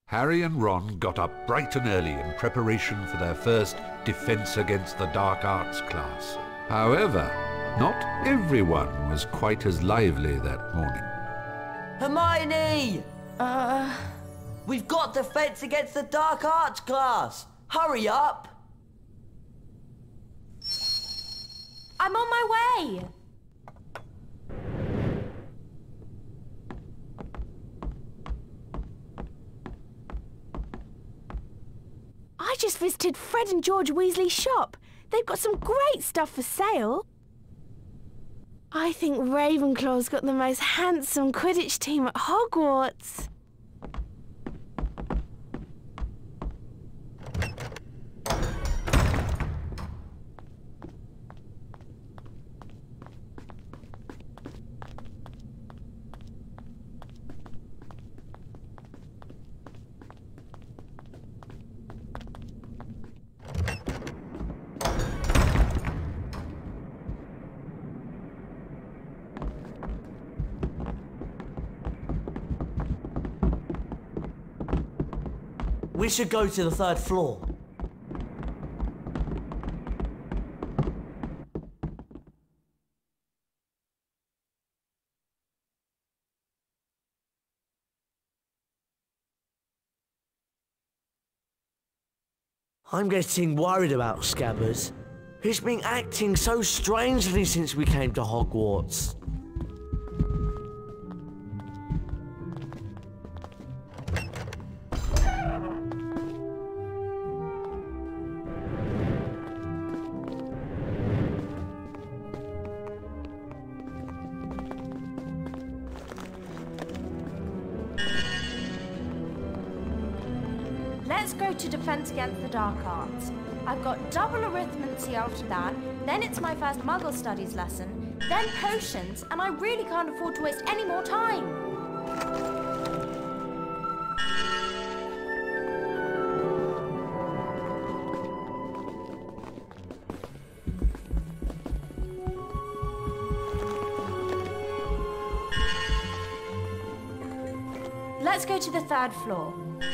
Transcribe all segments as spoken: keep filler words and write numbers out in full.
Harry and Ron got up bright and early in preparation for their first Defense Against the Dark Arts class. However, not everyone was quite as lively that morning. Hermione! Uh... We've got Defense Against the Dark Arts class! Hurry up! I'm on my way! I just visited Fred and George Weasley's shop. They've got some great stuff for sale. I think Ravenclaw's got the most handsome Quidditch team at Hogwarts. We should go to the third floor. I'm getting worried about Scabbers. He's been acting so strangely since we came to Hogwarts. Let's go to Defense Against the Dark Arts. I've got double arithmancy after that, then it's my first Muggle Studies lesson, then potions, and I really can't afford to waste any more time. Let's go to the third floor.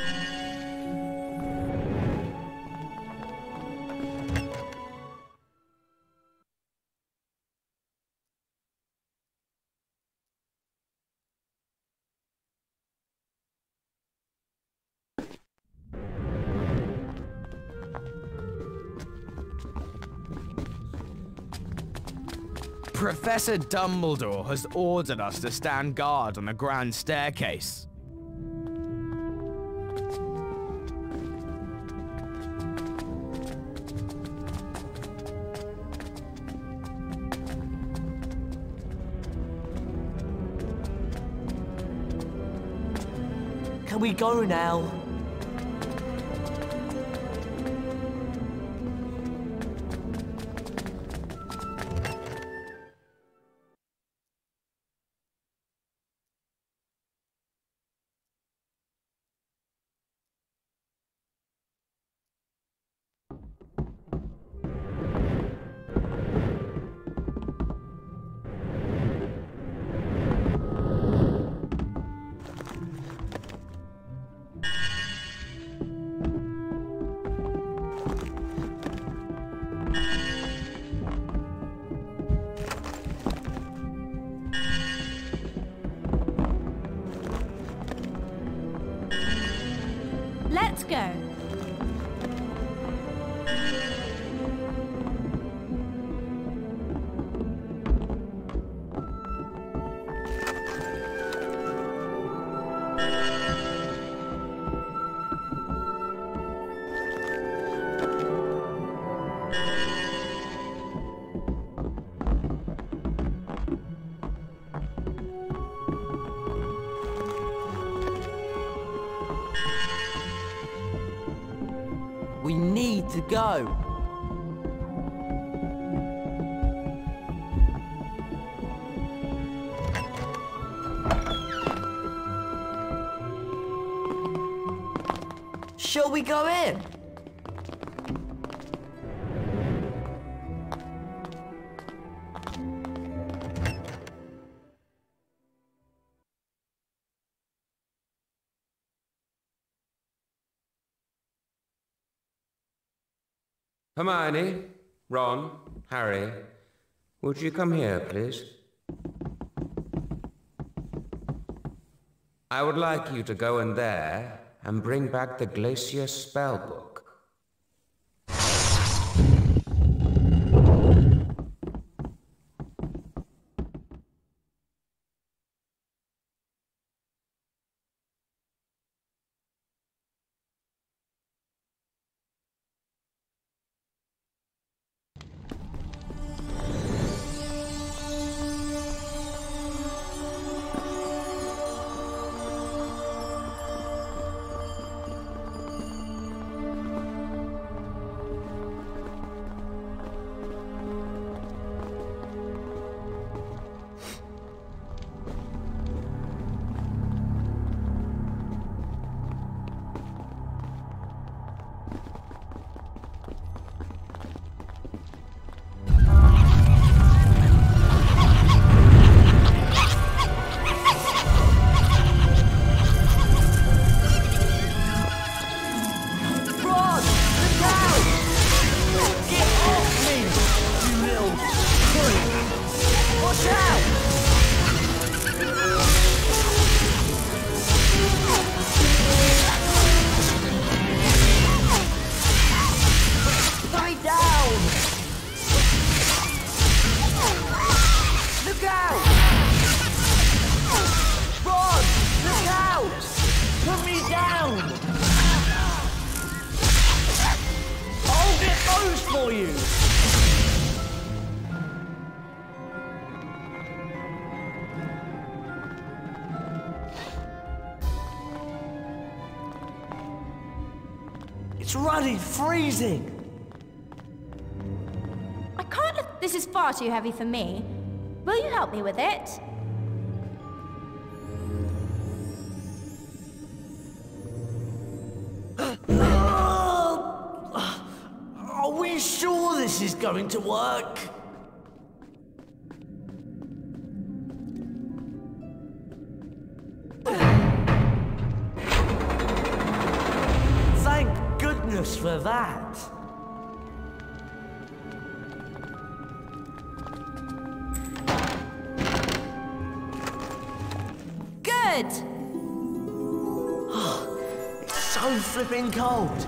Professor Dumbledore has ordered us to stand guard on the grand staircase. Can we go now? Let's go. We need to go. Shall we go in? Hermione, Ron, Harry, would you come here, please? I would like you to go in there and bring back the Glacius spellbook. It's running, freezing! I can't lift. This is far too heavy for me. Will you help me with it? Are we sure this is going to work? Thank goodness for that. Good! It's so flipping cold.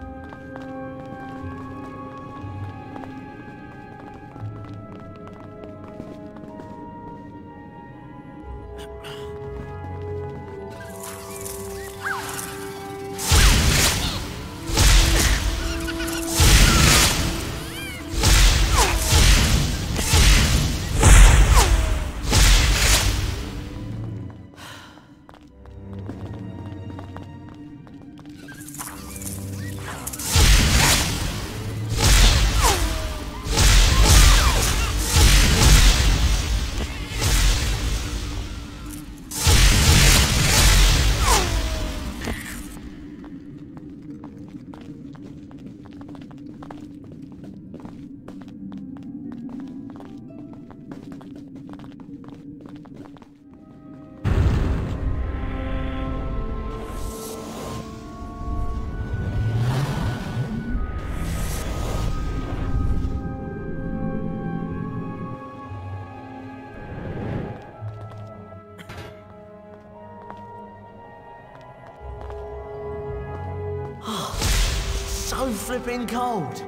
So flipping cold.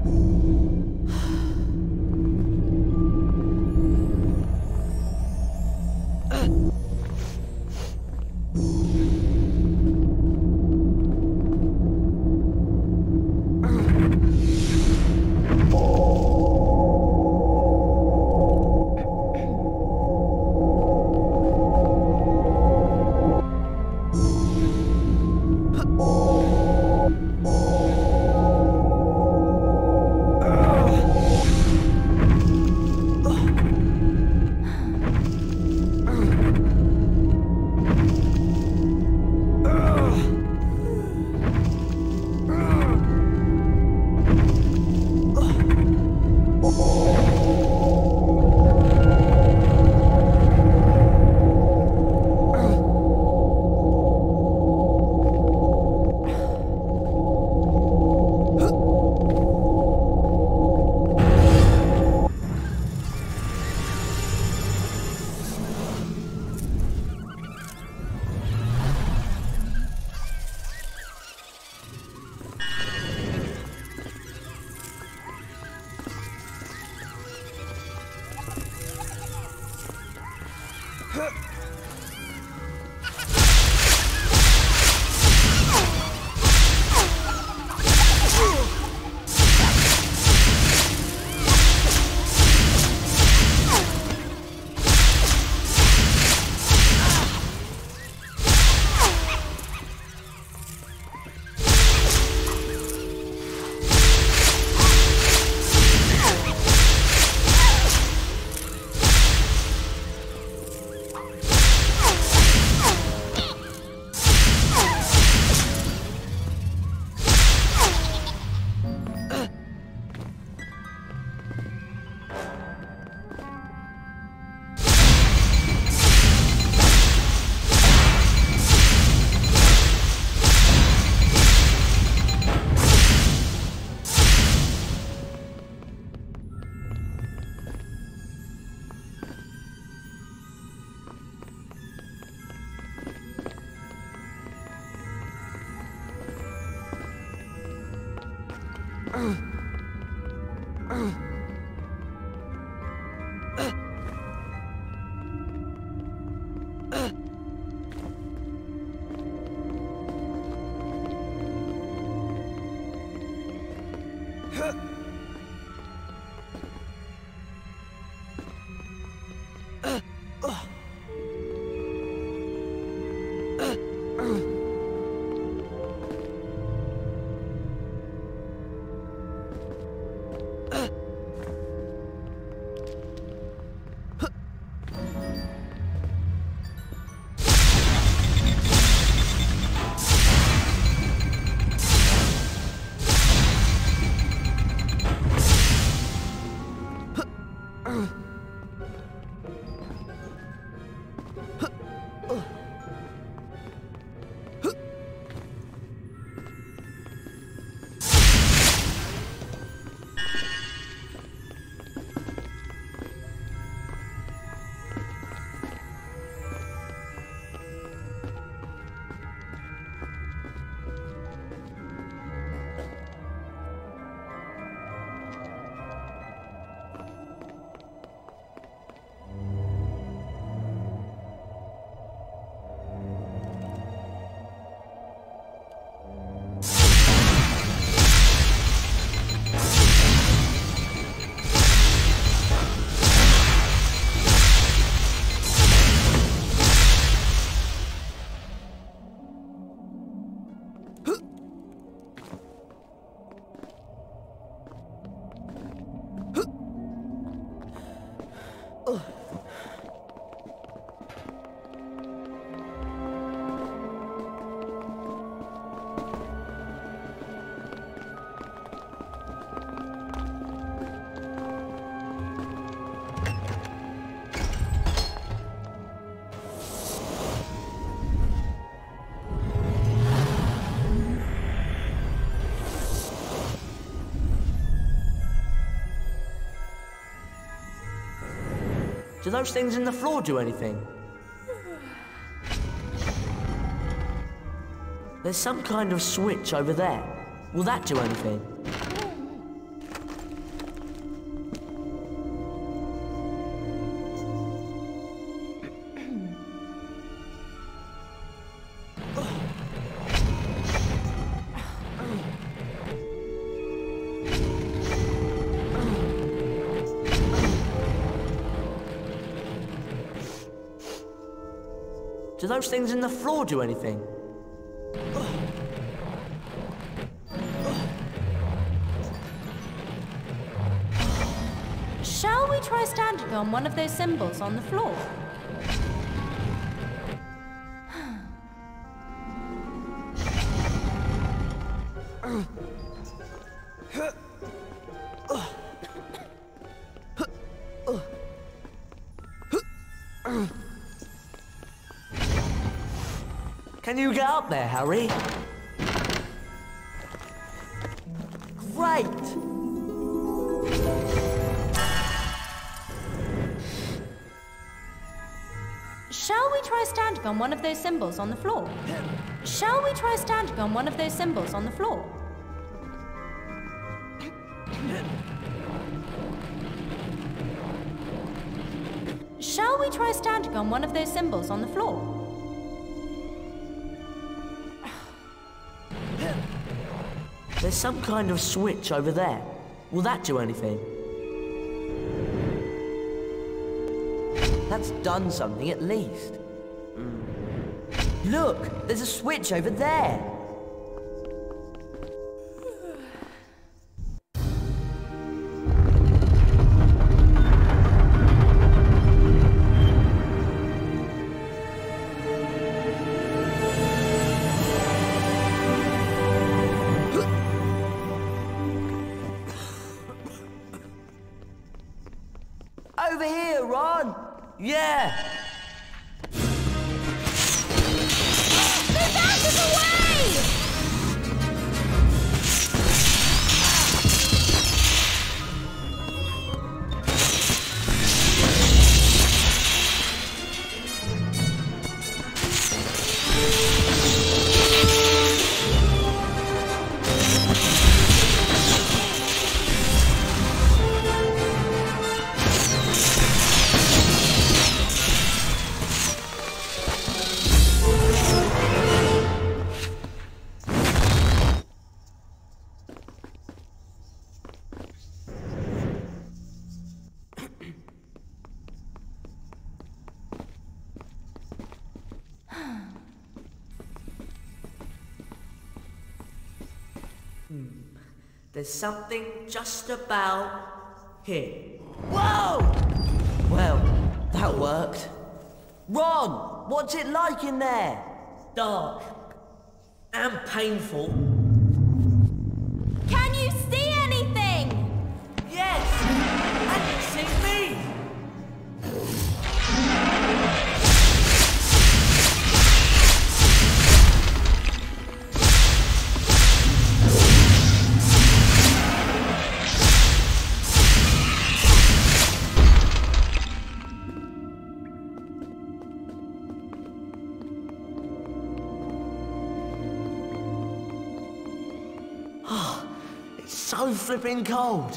Do those things in the floor do anything? There's some kind of switch over there. Will that do anything? Do those things in the floor do anything? Shall we try standing on one of those symbols on the floor? Can you get up there, Harry? Great! Shall we try standing on one of those symbols on the floor? Shall we try standing on one of those symbols on the floor? Shall we try standing on one of those symbols on the floor? There's some kind of switch over there. Will that do anything? That's done something at least. Mm. Look, there's a switch over there. Over here, Ron! Yeah! Move out of the way! There's something just about here. Whoa! Well, that worked. Ron, what's it like in there? Dark. And painful. Can you see anything? Yes! And you see me! So flipping cold.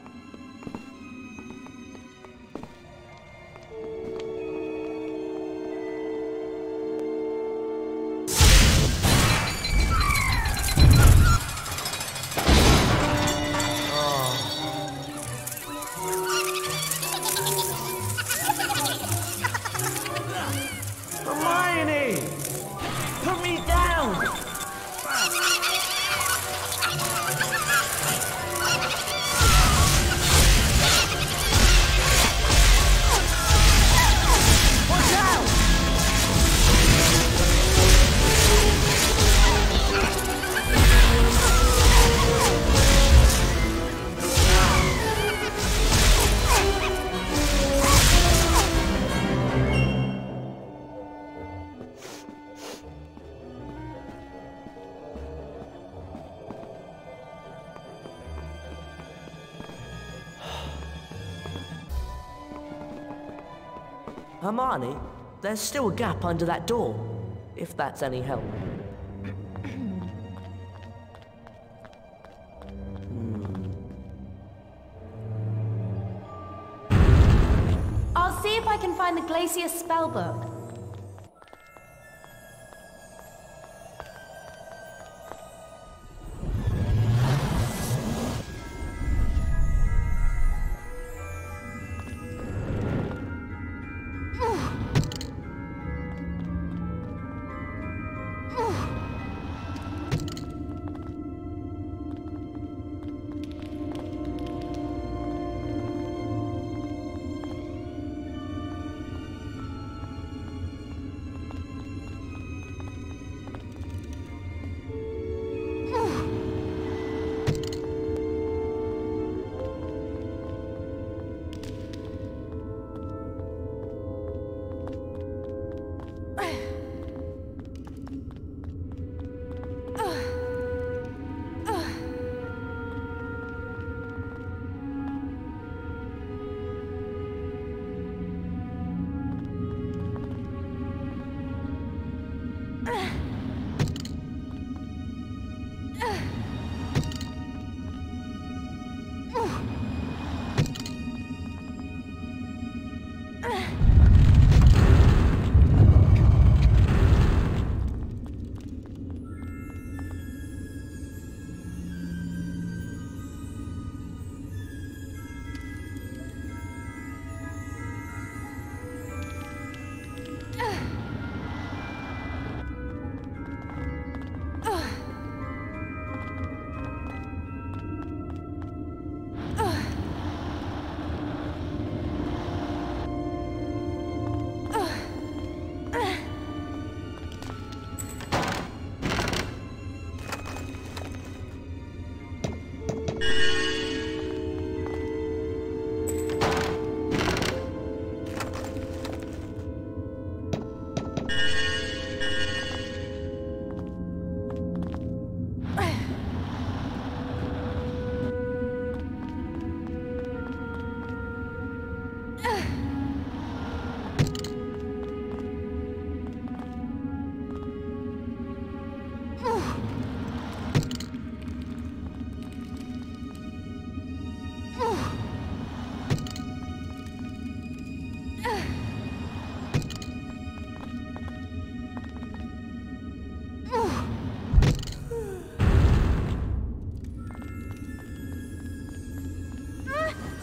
Hermione! Put me down! Hermione, there's still a gap under that door, if that's any help. I'll see if I can find the Glacius spellbook.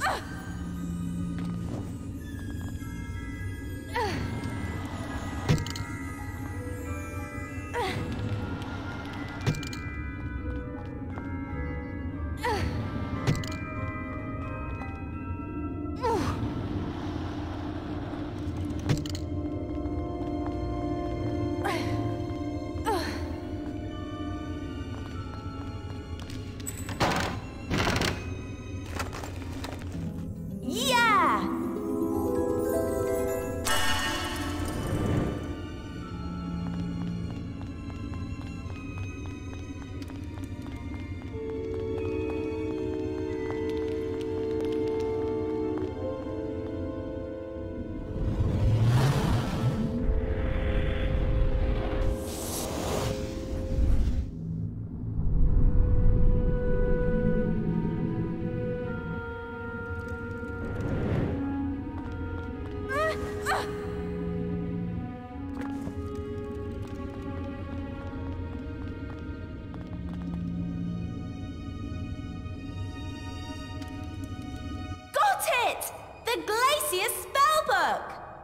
The Glacius spellbook!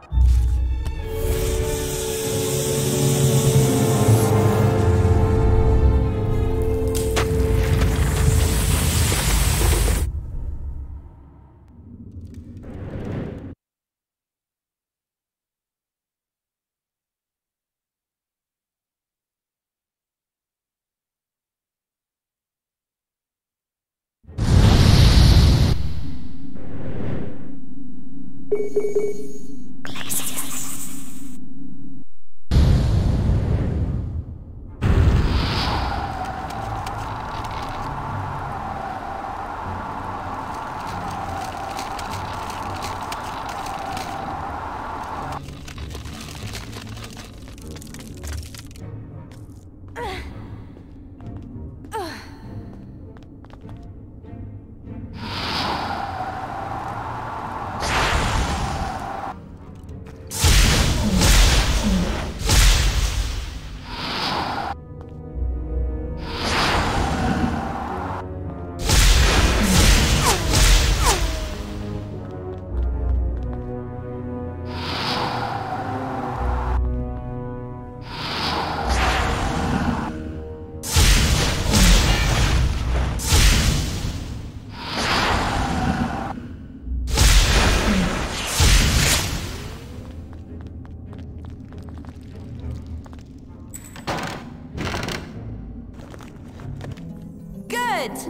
Good!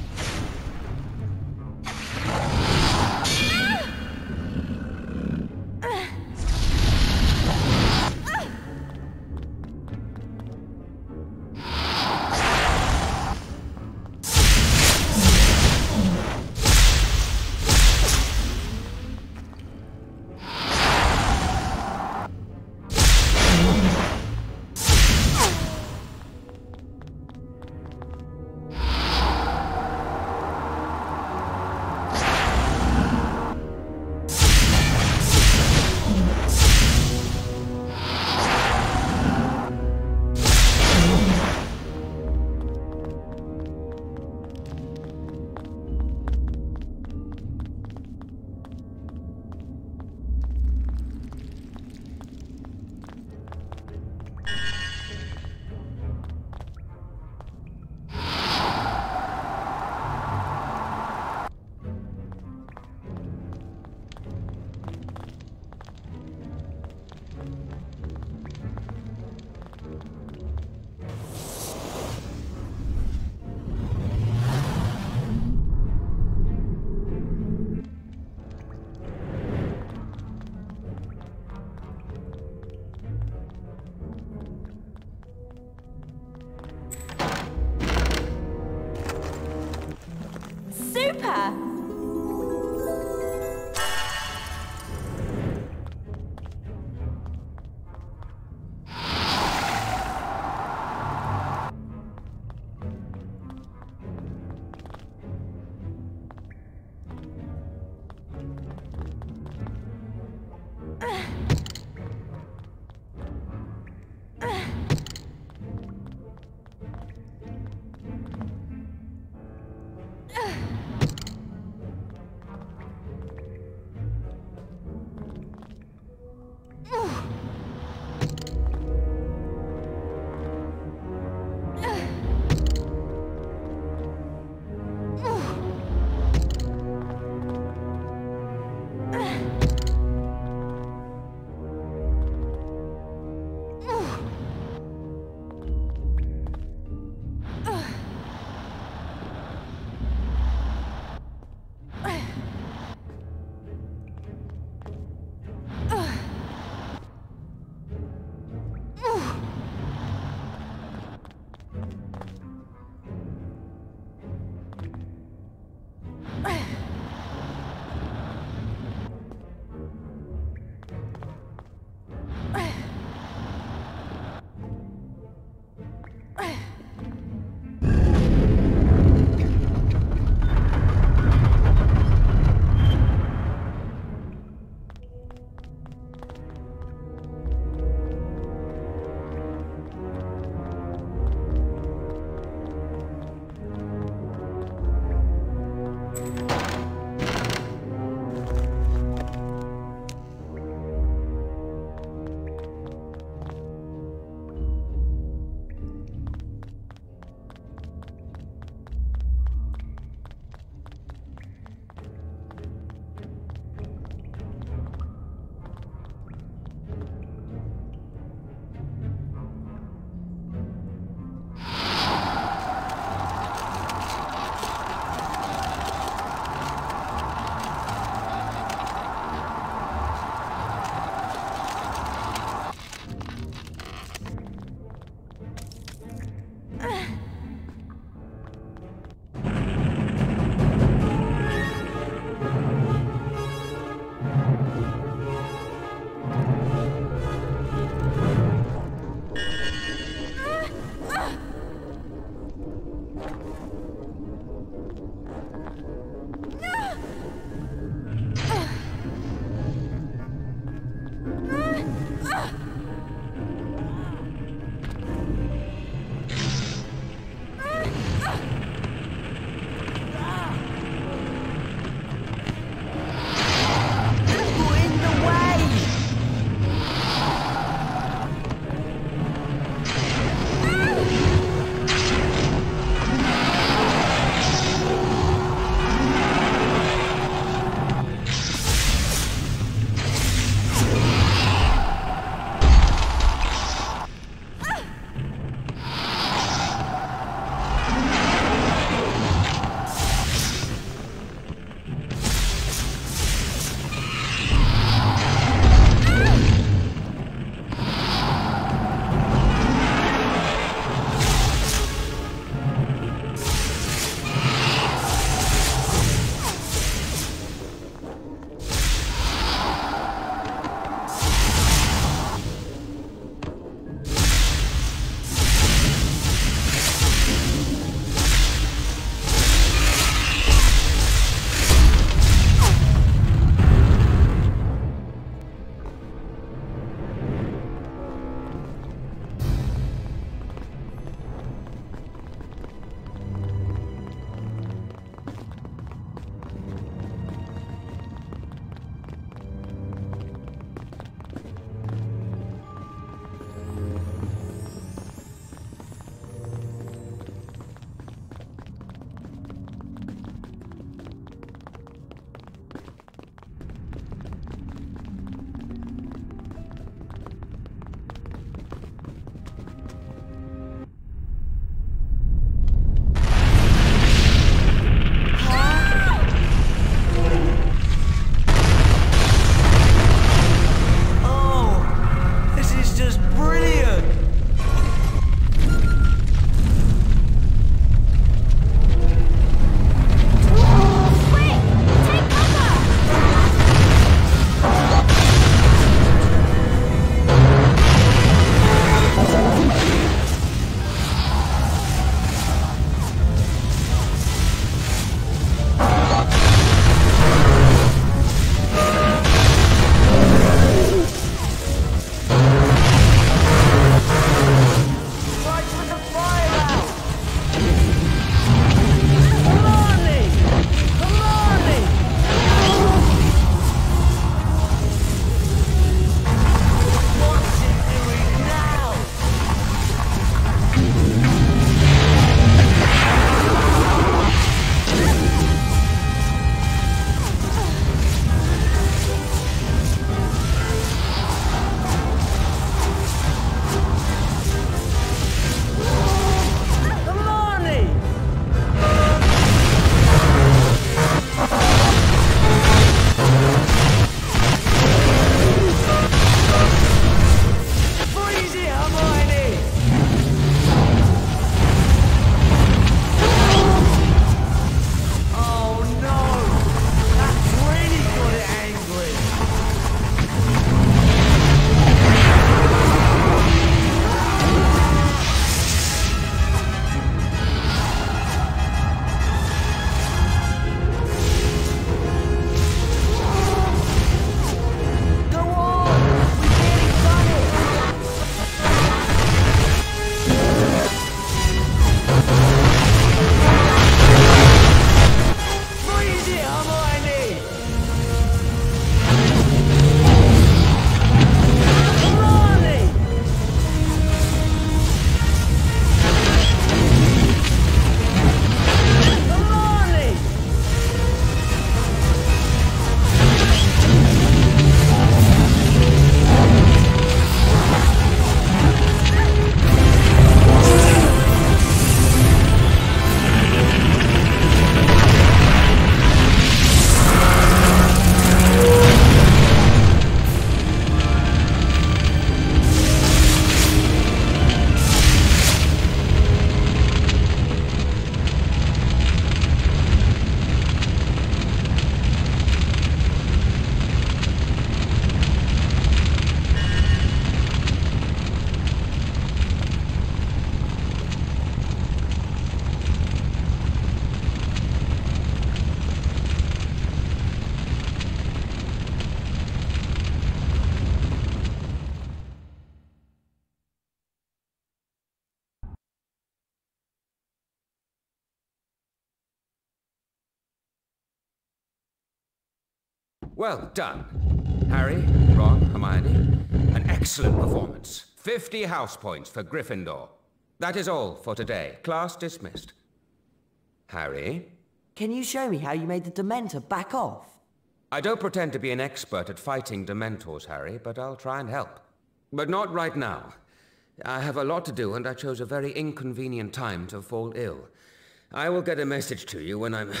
Well done. Harry, Ron, Hermione, an excellent performance. Fifty house points for Gryffindor. That is all for today. Class dismissed. Harry? Can you show me how you made the Dementor back off? I don't pretend to be an expert at fighting Dementors, Harry, but I'll try and help. But not right now. I have a lot to do, and I chose a very inconvenient time to fall ill. I will get a message to you when I'm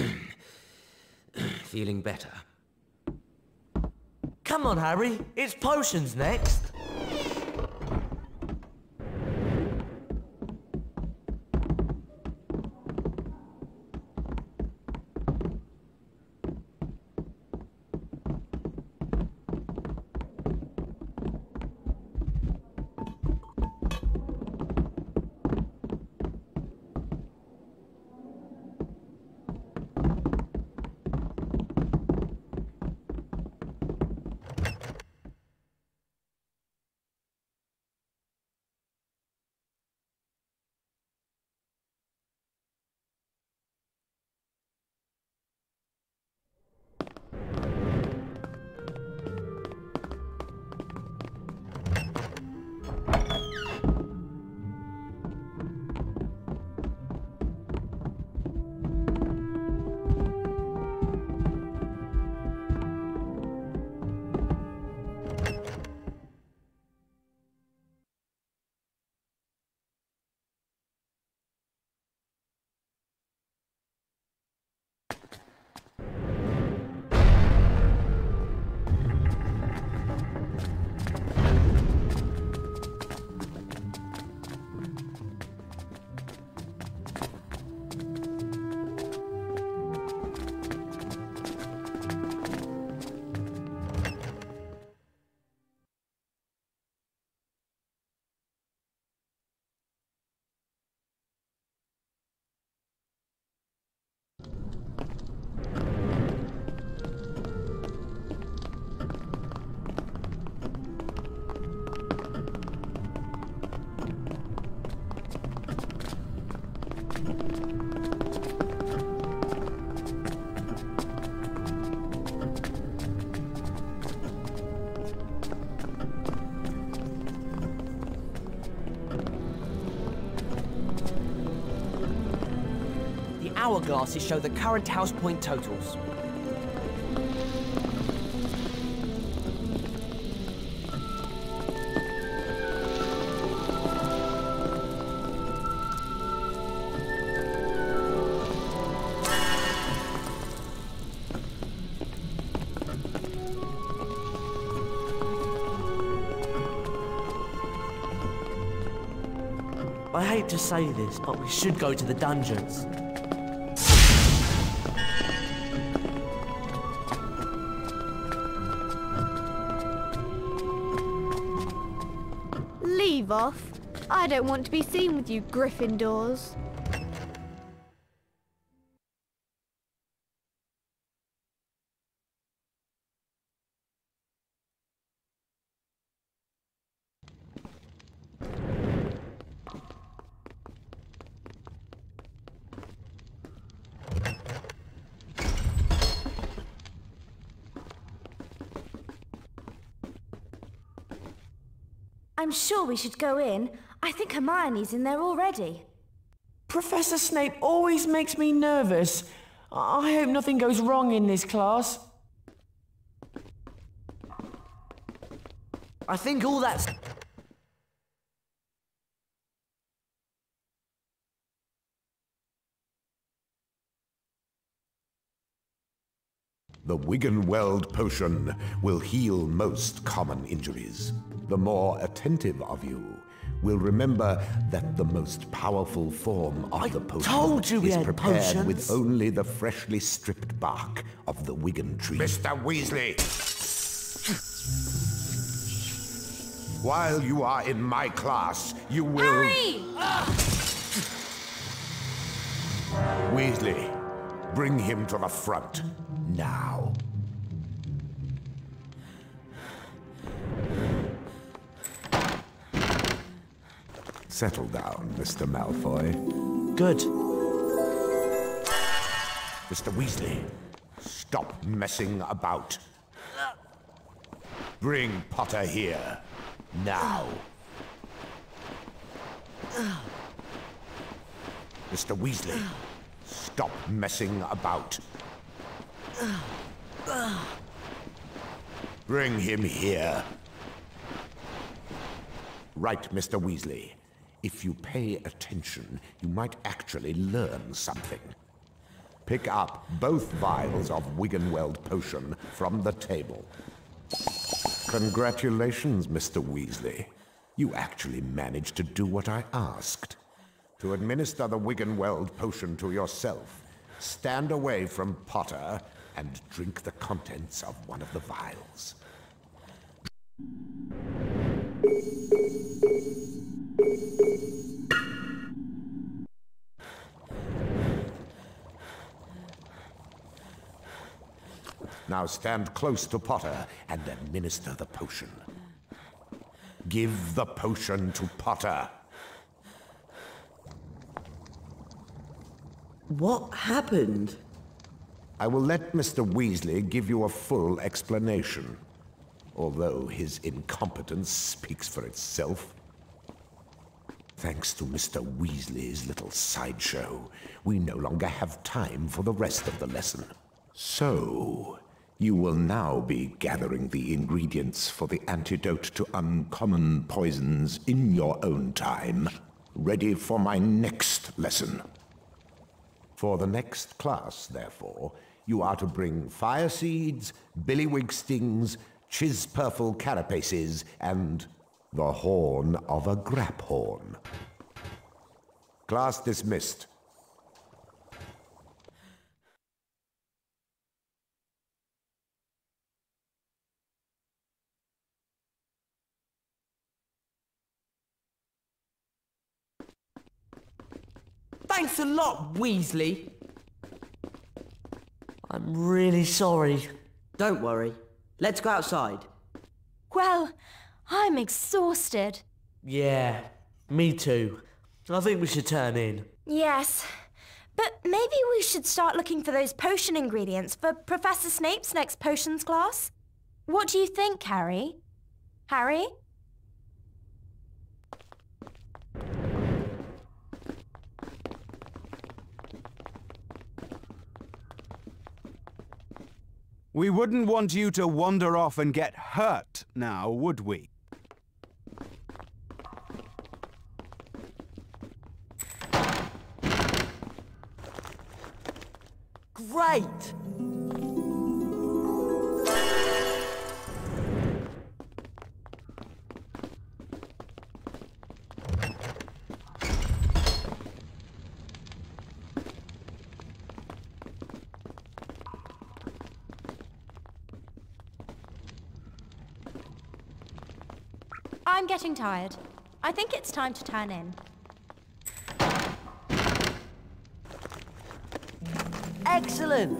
feeling better. Come on, Harry. It's potions next. Hourglasses show the current house point totals. I hate to say this, but we should go to the dungeons. Leave off. I don't want to be seen with you Gryffindors. I'm sure we should go in. I think Hermione's in there already. Professor Snape always makes me nervous. I hope nothing goes wrong in this class. I think all that's... The Wiggenweld potion will heal most common injuries. The more attentive of you will remember that the most powerful form of I the potion told you we is had prepared potions. with only the freshly stripped bark of the Wiggen tree. Mister Weasley! While you are in my class, you will... Harry! Weasley, bring him to the front, now. Settle down, Mister Malfoy. Good. Mister Weasley, Stop messing about. Bring Potter here. Now. Mister Weasley, stop messing about. Bring him here. Right, Mister Weasley. If you pay attention, you might actually learn something. Pick up both vials of Wiggenweld potion from the table. Congratulations, Mister Weasley. You actually managed to do what I asked. To administer the Wiggenweld potion to yourself, stand away from Potter and drink the contents of one of the vials. Now stand close to Potter and administer the potion. Give the potion to Potter. What happened? I will let Mister Weasley give you a full explanation, although his incompetence speaks for itself. Thanks to Mister Weasley's little sideshow, we no longer have time for the rest of the lesson. So, you will now be gathering the ingredients for the antidote to uncommon poisons in your own time, ready for my next lesson. For the next class, therefore, you are to bring fire seeds, billywig stings, chispurple carapaces, and the horn of a graphorn. Class dismissed. Thanks a lot, Weasley. I'm really sorry. Don't worry. Let's go outside. Well, I'm exhausted. Yeah, me too. I think we should turn in. Yes, but maybe we should start looking for those potion ingredients for Professor Snape's next potions class. What do you think, Harry? Harry? We wouldn't want you to wander off and get hurt now, would we? Great! I'm getting tired. I think it's time to turn in. Excellent!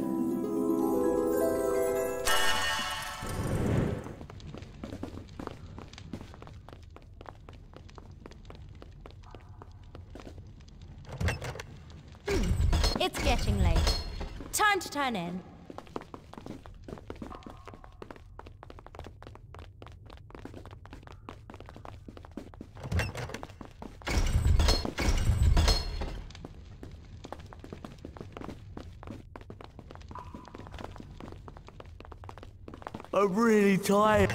It's getting late. Time to turn in. I'm really tired.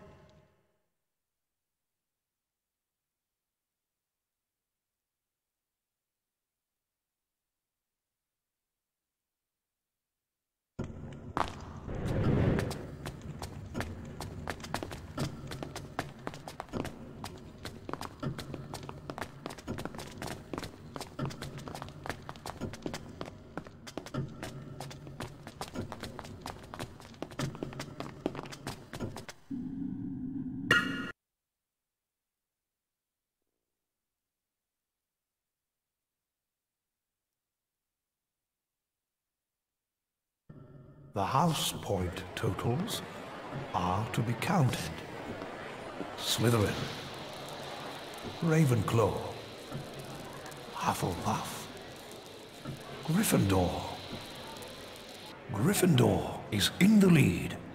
The house point totals are to be counted. Slytherin, Ravenclaw, Hufflepuff, Gryffindor, Gryffindor, is in the lead.